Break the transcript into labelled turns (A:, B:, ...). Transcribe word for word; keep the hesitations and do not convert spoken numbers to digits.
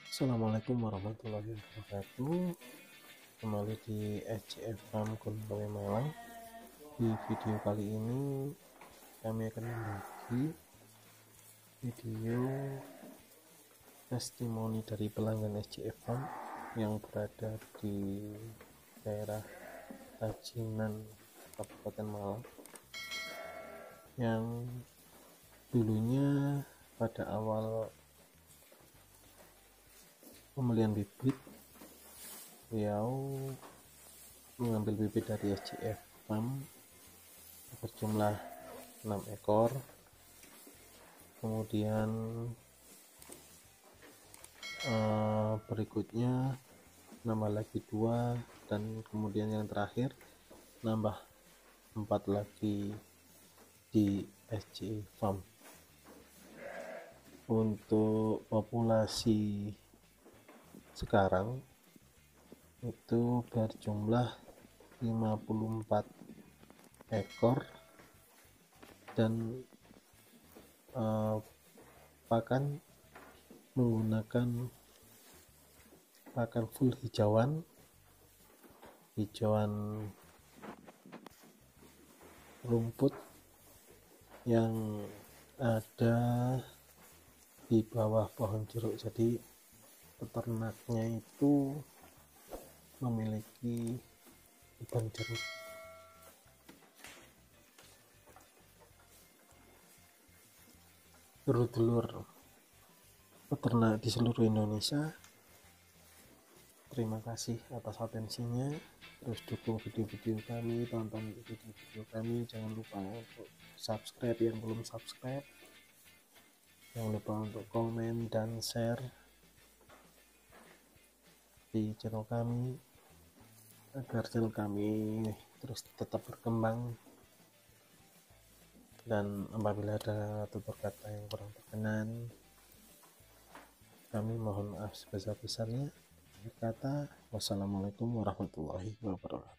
A: Assalamualaikum warahmatullahi wabarakatuh. Kembali di S C F Farm Gunung Malang. Di video kali ini kami akan membagi video testimoni dari pelanggan S C F Farm yang berada di daerah Rajinan, Kabupaten Malang, yang dulunya pada awal pembelian bibit beliau mengambil bibit dari S C F Farm berjumlah enam ekor, kemudian eh, berikutnya nambah lagi dua, dan kemudian yang terakhir nambah empat lagi di S C F Farm. Untuk populasi sekarang itu berjumlah lima puluh empat ekor, dan eh, pakan menggunakan pakan full hijauan hijauan rumput yang ada di bawah pohon jeruk. Jadi peternaknya itu memiliki kebun jeruk. Dulur-dulur peternak di seluruh Indonesia, terima kasih atas atensinya. Terus dukung video-video kami, tonton video-video kami. Jangan lupa untuk subscribe yang belum subscribe, jangan lupa untuk komen dan share di channel kami agar channel kami terus tetap berkembang. Dan apabila ada tutur kata yang kurang berkenan, kami mohon maaf sebesar-besarnya. Akhir kata, wassalamualaikum warahmatullahi wabarakatuh.